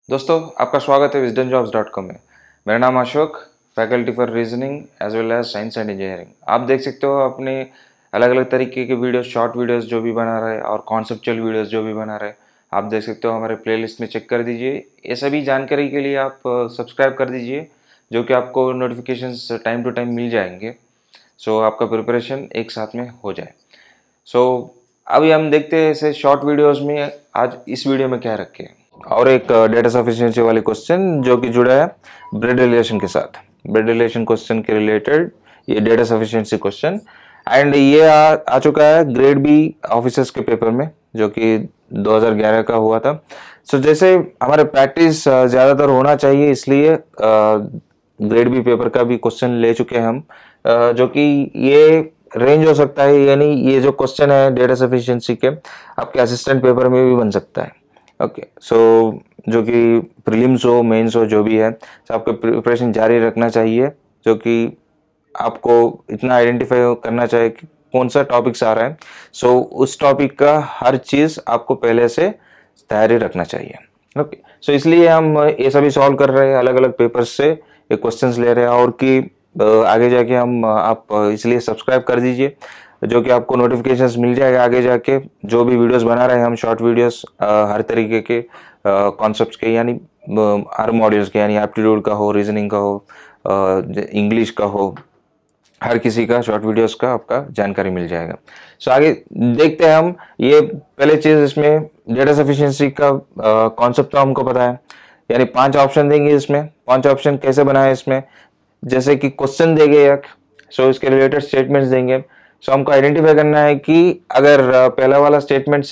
दोस्तों आपका स्वागत है wisdomjobs.com में। मेरा नाम Ashok, faculty for reasoning as well as science and engineering. आप देख सकते हो अपने अलग अलग तरीके के वीडियोस, शॉर्ट वीडियोस जो भी बना रहे हैं और कॉन्सेप्चुअल वीडियोस जो भी बना रहे हैं, आप देख सकते हो हमारे प्लेलिस्ट में चेक कर दीजिए। ये सभी जानकारी के लिए आप सब्सक्राइब कर दीजिए, जो कि आपको नोटिफिकेशंस टाइम टू टाइम मिल जाएंगे। सो आपका प्रिपरेशन एक साथ में हो जाए। सो अभी हम देखते हैं ऐसे शॉर्ट वीडियोस में आज इस वीडियो में क्या रखे हैं, और एक डेटा सफिशिएंसी वाली क्वेश्चन जो कि जुड़ा है ब्लड रिलेशन के साथ। ब्लड रिलेशन क्वेश्चन के रिलेटेड ये डेटा सफिशिएंसी क्वेश्चन, एंड ये आ चुका है ग्रेड बी ऑफिसर्स के पेपर में, जो कि 2011 का हुआ था। सो जैसे हमारे प्रैक्टिस ज़्यादातर होना चाहिए, इसलिए ग्रेड बी पेपर का भी क्वेश्चन ले चुके हैं हम, जो कि ये रेंज हो सकता है, यानी ये जो क्वेश्चन है डेटा सफिशिएंसी के आपके असिस्टेंट पेपर में भी बन सकता है। ओके, सो जो कि प्रीलिम्स हो, मेंस हो, जो भी है, तो आपको प्रिपरेशन जारी रखना चाहिए, जो कि आपको इतना आइडेंटिफाई करना चाहिए कि कौन सा टॉपिक्स आ रहा है। सो उस टॉपिक का हर चीज़ आपको पहले से तैयारी रखना चाहिए। ओके, सो इसलिए हम ये सभी सॉल्व कर रहे हैं, अलग अलग पेपर्स से ये क्वेश्चंस ले रहे हैं, और कि आगे जाके हम आप इसलिए सब्सक्राइब कर दीजिए, जो कि आपको नोटिफिकेशंस मिल जाएगा आगे जाके। जो भी वीडियोस बना रहे हैं हम, शॉर्ट वीडियोस हर तरीके के कॉन्सेप्ट्स के, यानी हर मॉड्यूल्स के, यानी एप्टीट्यूड का हो, रीजनिंग का हो, इंग्लिश का हो, हर किसी का शॉर्ट वीडियोस का आपका जानकारी मिल जाएगा। सो आगे देखते हैं हम। ये पहले चीज़, इसमें डेटा सफिशिएंसी का कॉन्सेप्ट तो हमको पता है, यानी 5 ऑप्शन देंगे इसमें। 5 ऑप्शन कैसे बनाए इसमें, जैसे कि क्वेश्चन देंगे एक, सो इसके रिलेटेड स्टेटमेंट्स देंगे। सो हमको आइडेंटिफाई करना है कि अगर पहला वाला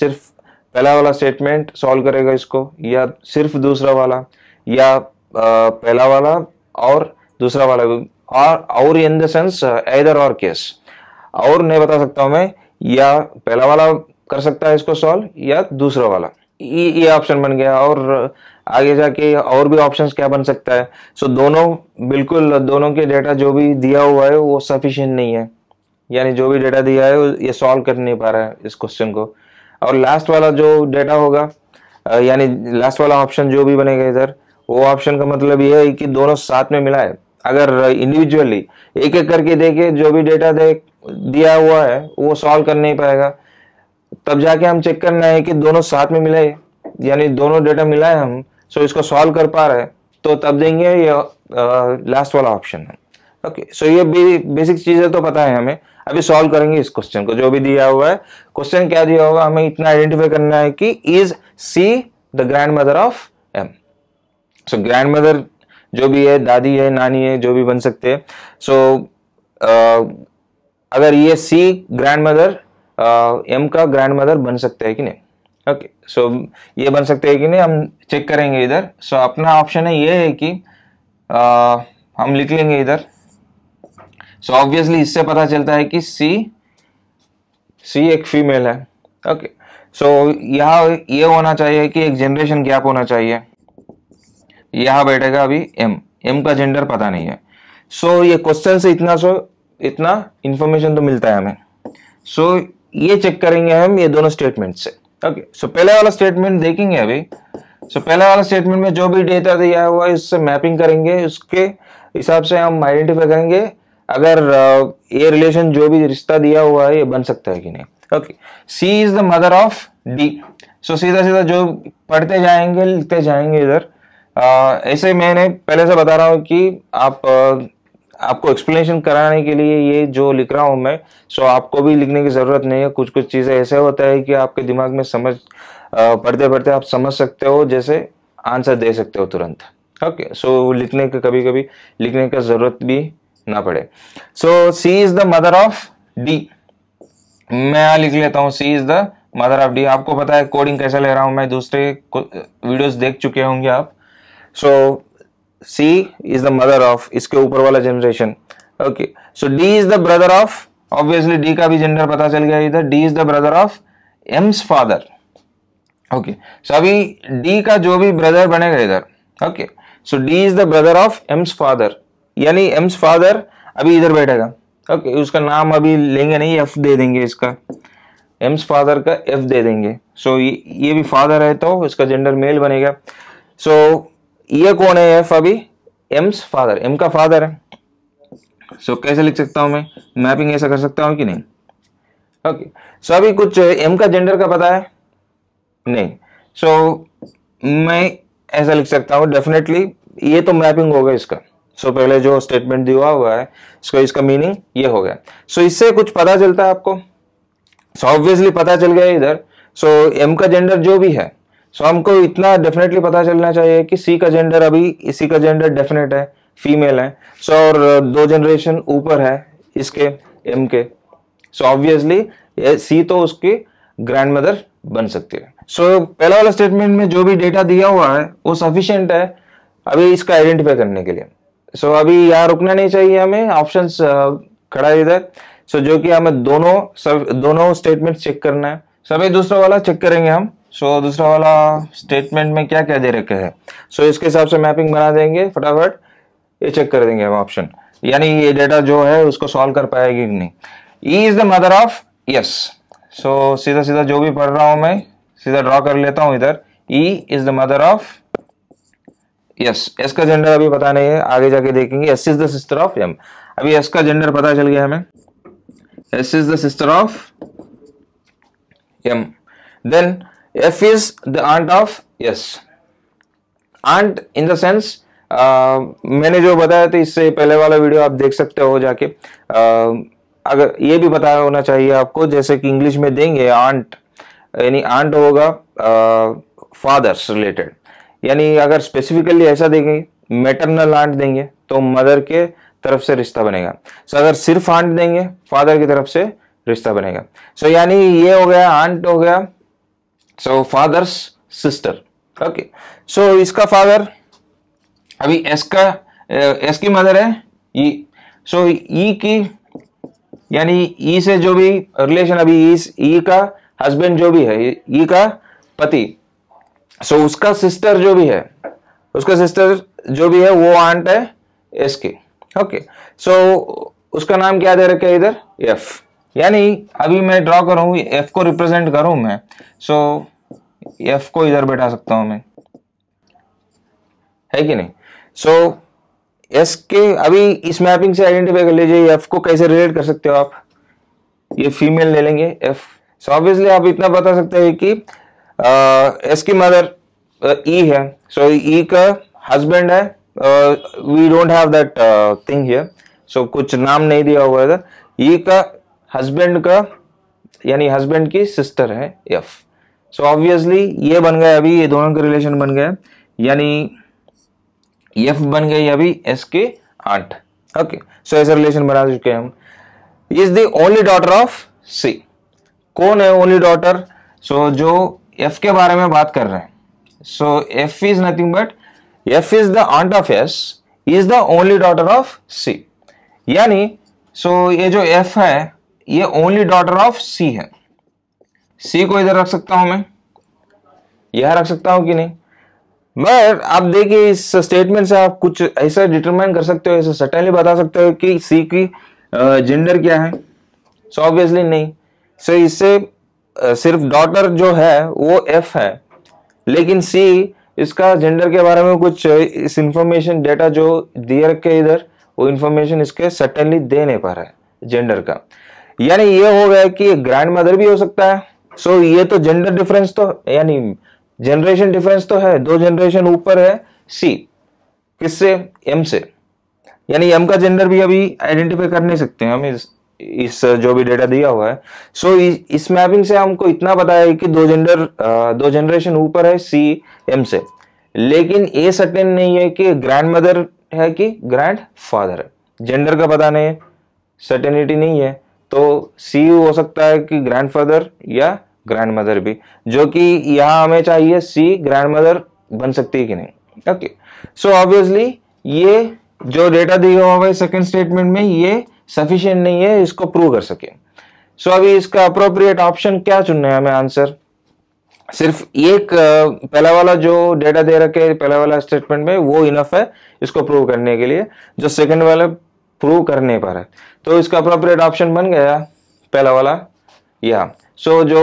स्टेटमेंट सॉल्व करेगा इसको, या सिर्फ दूसरा वाला, या पहला वाला और दूसरा वाला, और in the sense either or case, और नहीं बता सकता हूं मैं, या पहला वाला कर सकता है इसको सॉल्व या दूसरा वाला। ये ऑप्शन बन गया। और आगे जाके और भी ऑप्शंस क्या बन सकता है। सो दोनों के डेटा जो भी दिया हुआ है वो सफिशिएंट नहीं है, यानी जो भी डेटा दिया है ये सॉल्व कर नहीं पा रहा है इस क्वेश्चन को। और लास्ट वाला जो डेटा होगा, यानी लास्ट वाला ऑप्शन जो भी बनेगा इधर, वो ऑप्शन का मतलब ये है कि दोनों साथ में मिला है। अगर इंडिविजुअली एक एक करके देखे, जो भी डेटा दिया हुआ है वो सॉल्व कर नहीं पाएगा, तब जाके हम चेक करना है कि दोनों साथ में मिला है, यानी दोनों डेटा मिला है हम, सो इसको सॉल्व कर पा रहे हैं, तो तब देंगे ये लास्ट वाला ऑप्शन है। ओके, सो ये बेसिक चीजें तो पता है हमें। अभी सॉल्व करेंगे इस क्वेश्चन को, जो भी दिया हुआ है। क्वेश्चन क्या दिया होगा, हमें इतना आइडेंटिफाई करना है कि is C the grandmother of M. So grandmother जो भी है, दादी है, नानी है, जो भी बन सकते हैं। सो अगर ये सी ग्रैंड मदर एम का ग्रैंड मदर बन सकते हैं कि नहीं। ओके, सो ये बन सकते हैं कि नहीं, हम चेक करेंगे इधर। सो अपना ऑप्शन है ये है कि हम लिख लेंगे इधर। सो ऑब्वियसली इससे पता चलता है कि सी एक फीमेल है। ओके, सो यहाँ ये होना चाहिए कि एक जनरेशन गैप होना चाहिए। यहाँ बैठेगा अभी एम का जेंडर पता नहीं है। सो ये क्वेश्चन से इतना इंफॉर्मेशन तो मिलता है हमें। सो ये चेक करेंगे हम ये दोनों स्टेटमेंट से। ओके, सो पहले वाला स्टेटमेंट देखेंगे अभी। सो पहले वाला स्टेटमेंट में जो भी डेटा दिया हुआ है इससे मैपिंग करेंगे, उसके हिसाब से हम आइडेंटिफाई करेंगे अगर ये रिलेशन, जो भी रिश्ता दिया हुआ है, ये बन सकता है कि नहीं। Okay, C is the mother of D. So सीधा सीधा जो पढ़ते जाएंगे, लिखते जाएंगे इधर। ऐसे मैंने पहले से बता रहा हूँ कि आपको एक्सप्लेनेशन कराने के लिए ये जो लिख रहा हूं मैं, सो आपको भी लिखने की जरूरत नहीं है। कुछ कुछ चीजें ऐसे होता है कि आपके दिमाग में पढ़ते पढ़ते आप समझ सकते हो, जैसे आंसर दे सकते हो तुरंत। ओके, सो लिखने का कभी कभी लिखने का जरूरत भी ना पड़े। So C is the mother of D. मैं यहाँ लिख लेता हूँ, C is the mother of D. आपको पता है कोडिंग कैसे ले रहा हूं मैं, दूसरे वीडियोस देख चुके होंगे आप। सो C is the mother of, इसके ऊपर वाला जनरेशन। Okay, so D is the brother of, obviously D का भी जेंडर पता चल गया इधर। D is the brother of M's father। Okay, so अभी D का जो भी ब्रदर बनेगा इधर। Okay, so D is the brother of M's father, यानी M's father अभी इधर बैठेगा। ओके, उसका नाम अभी लेंगे नहीं, F दे देंगे इसका। M's father का F दे देंगे। सो ये भी फादर है तो इसका जेंडर मेल बनेगा। सो ये कौन है एफ, अभी एम्स फादर, एम का फादर है। सो कैसे लिख सकता हूं मैं, मैपिंग ऐसा कर सकता हूं कि नहीं? ओके, सो अभी कुछ एम का जेंडर का पता है नहीं, सो मैं ऐसा लिख सकता हूं डेफिनेटली ये तो मैपिंग होगा इसका। सो पहले जो स्टेटमेंट दिया हुआ है इसका मीनिंग ये हो गया। सो इससे कुछ पता चलता है आपको, सो ऑब्वियसली पता चल गया इधर। सो एम का जेंडर जो भी है, सो हमको इतना डेफिनेटली पता चलना चाहिए कि सी का जेंडर, अभी इसी का जेंडर डेफिनेट है, फीमेल है। सो और 2 जनरेशन ऊपर है इसके एम के, सो ऑब्वियसली सी तो उसकी ग्रैंड मदर बन सकती है। सो पहला वाला स्टेटमेंट में जो भी डेटा दिया हुआ है वो सफिशिएंट है अभी इसका आइडेंटिफाई करने के लिए। सो अभी यहाँ रुकना नहीं चाहिए हमें, ऑप्शंस खड़ा है इधर। सो जो कि हमें दोनों स्टेटमेंट चेक करना है। सो अभी दूसरा वाला चेक करेंगे हम। सो दूसरा वाला स्टेटमेंट में क्या क्या दे रखे हैं, सो इसके हिसाब से मैपिंग बना देंगे फटाफट, ये चेक कर देंगे हम ऑप्शन, यानी ये डेटा जो है उसको सॉल्व कर पाएगी कि नहीं। E is the mother of S, so सीधा सीधा जो भी पढ़ रहा हूं मैं सीधा ड्रॉ कर लेता हूं इधर। E is the mother of S, S का जेंडर अभी पता नहीं है, आगे जाके देखेंगे। S is the sister of M, अभी एस का जेंडर पता चल गया हमें, S is the sister of M. Then F is the aunt of S, aunt in the sense मैंने जो बताया था इससे पहले वाला वीडियो आप देख सकते हो जाके। अगर ये भी पता होना चाहिए आपको, जैसे कि इंग्लिश में देंगे आंट, यानी आंट होगा फादर्स रिलेटेड, यानी अगर स्पेसिफिकली ऐसा देंगे मैटरनल आंट देंगे तो मदर के तरफ से रिश्ता बनेगा। सो अगर सिर्फ आंट देंगे फादर की तरफ से रिश्ता बनेगा। सो यानी ये हो गया आंट हो गया, so father's sister. Okay, so इसका फादर, अभी एस की मदर है ई, सो ई की यानी ई से जो भी रिलेशन, अभी ई का हस्बैंड जो भी है, ई का पति, सो उसका सिस्टर जो भी है, उसका सिस्टर जो भी है वो आंट है एस की। ओके, सो उसका नाम क्या दे रखा है इधर, एफ। यानी अभी मैं ड्रॉ करूं, एफ को रिप्रेजेंट करूं मैं, सो एफ को इधर बैठा सकता हूं मैं, है कि नहीं। सो एस के अभी इस मैपिंग से आइडेंटिफाई कर लीजिए एफ को कैसे रिलेट कर सकते हो आप, ये फीमेल ले लेंगे एफ। सो ऑब्वियसली आप इतना बता सकते हैं कि एस की मदर ई है, सो ई का हस्बैंड है, we don't have that thing here, so कुछ नाम नहीं दिया हुआ है। ई का हस्बैंड का यानी हस्बैंड की सिस्टर है एफ। सो ऑब्वियसली ये बन गया, अभी ये दोनों का रिलेशन बन गया, यानी एफ बन गई अभी एस के आंट। ओके, सो ऐसा रिलेशन बना चुके हैं हम। Is the only daughter of C, कौन है ओनली डॉटर, सो जो एफ के बारे में बात कर रहे हैं। So F is nothing but, F is the aunt of S, is the only daughter of C, यानी सो ये जो एफ है ये ओनली डॉटर ऑफ सी है। सी को इधर रख सकता हूं मैं, यह रख सकता हूं कि नहीं। बट आप देखिए इस स्टेटमेंट से आप कुछ ऐसा डिटरमाइन कर सकते हो, ऐसा सर्टेनली बता सकते हो कि सी की जेंडर क्या है, सो ऑब्वियसली नहीं। सो इससे सिर्फ डॉटर जो है वो एफ है, लेकिन सी इसका जेंडर के बारे में कुछ इस इंफॉर्मेशन डेटा जो दिए रखे इधर वो इंफॉर्मेशन इसके सर्टेनली दे नहीं पा रहा है जेंडर का, यानी ये हो गया कि ग्रैंड मदर भी हो सकता है। सो ये तो जेंडर डिफरेंस तो यानी जनरेशन डिफरेंस तो है, 2 जनरेशन ऊपर है सी, किससे, एम से, यानी एम का जेंडर भी अभी आइडेंटिफाई कर नहीं सकते हैं हम इस जो भी डेटा दिया हुआ है। सो इस मैपिंग से हमको इतना पता है कि 2 जनरेशन ऊपर है सी एम से, लेकिन ये सर्टेन नहीं है कि ग्रैंड मदर है कि ग्रैंड फादर है, जेंडर का पता नहीं, सर्टेनिटी नहीं है। तो सी हो सकता है कि ग्रैंड फादर या ग्रैंड मदर भी, जो कि यहां हमें चाहिए सी ग्रैंड मदर बन सकती है कि नहीं। ओके, सो ऑब्वियसली ये जो डेटा दिया हुआ है सेकंड स्टेटमेंट में ये सफिशिएंट नहीं है इसको प्रूव कर सके। सो अभी इसका अप्रोप्रिएट ऑप्शन क्या चुनना है हमें आंसर, सिर्फ एक पहला वाला जो डेटा दे रखे पहला वाला स्टेटमेंट में वो इनफ है इसको प्रूव करने के लिए, जो सेकंड वाला प्रूव कर नहीं पा रहा है। तो इसका अप्रोप्रिएट ऑप्शन बन गया पहला वाला, या सो जो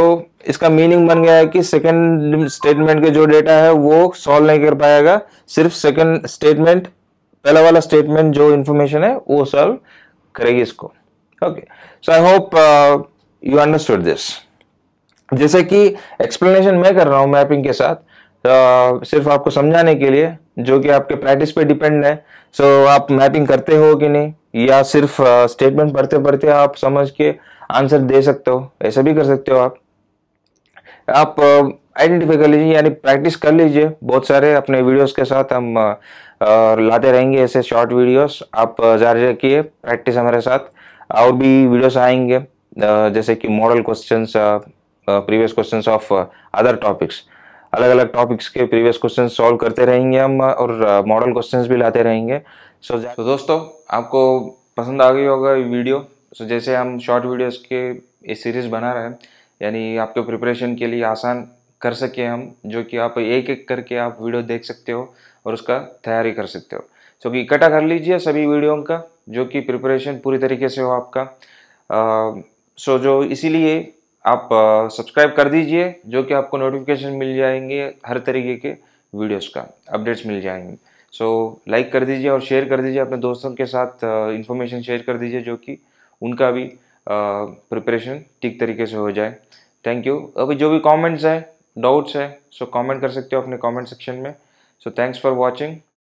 इसका मीनिंग बन गया है कि सेकंड स्टेटमेंट के जो डेटा है वो सॉल्व नहीं कर पाएगा, सिर्फ सेकंड स्टेटमेंट, पहला वाला स्टेटमेंट जो इंफॉर्मेशन है वो सॉल्व करेगी इसको। Okay, so I hope you understood this. जैसे कि एक्सप्लेनेशन मैं कर रहा हूँ मैपिंग के साथ, सिर्फ आपको समझाने के लिए, जो कि आपके प्रैक्टिस पे डिपेंड है। सो आप मैपिंग करते हो कि नहीं, या सिर्फ स्टेटमेंट पढ़ते पढ़ते आप समझ के आंसर दे सकते हो, ऐसा भी कर सकते हो आप आइडेंटिफाई कर लीजिए, यानी प्रैक्टिस कर लीजिए। बहुत सारे अपने वीडियोस के साथ हम लाते रहेंगे ऐसे शॉर्ट वीडियोस, आप जारी रखिए प्रैक्टिस हमारे साथ। और भी वीडियोस आएंगे जैसे कि model questions, previous questions of other topics, अलग अलग टॉपिक्स के प्रीवियस क्वेश्चन सॉल्व करते रहेंगे हम, और मॉडल क्वेश्चंस भी लाते रहेंगे। तो दोस्तों, आपको पसंद आ गई होगा ये वीडियो। सो जैसे हम शॉर्ट वीडियोस के ये सीरीज बना रहे हैं, यानी आपके प्रिपरेशन के लिए आसान कर सके हम, जो कि आप एक एक करके आप वीडियो देख सकते हो और उसका तैयारी कर सकते हो। सो कि इकट्ठा कर लीजिए सभी वीडियो का, जो कि प्रिपरेशन पूरी तरीके से हो आपका। सो जो इसीलिए आप सब्सक्राइब कर दीजिए, जो कि आपको नोटिफिकेशन मिल जाएंगे, हर तरीके के वीडियोस का अपडेट्स मिल जाएंगे। सो लाइक कर दीजिए और शेयर कर दीजिए अपने दोस्तों के साथ, इंफॉर्मेशन शेयर कर दीजिए, जो कि उनका भी प्रिपरेशन ठीक तरीके से हो जाए। Thank you. अभी जो भी कमेंट्स है, डाउट्स है, सो कमेंट कर सकते हो अपने कमेंट सेक्शन में। So thanks for watching.